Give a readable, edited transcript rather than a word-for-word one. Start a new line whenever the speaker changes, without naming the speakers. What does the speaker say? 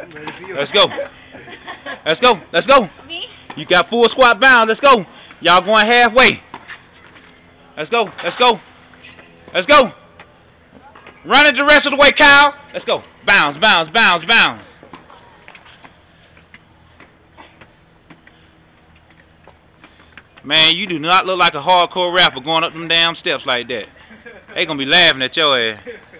Let's go. Let's go. Let's go.
Me?
You got full squat bound. Let's go. Y'all going halfway. Let's go. Let's go. Let's go. Run it the rest of the way, Kyle. Let's go. Bounce, bounce, bounce, bounce. Man, you do not look like a hardcore rapper going up them damn steps like that. They gonna be laughing at your ass.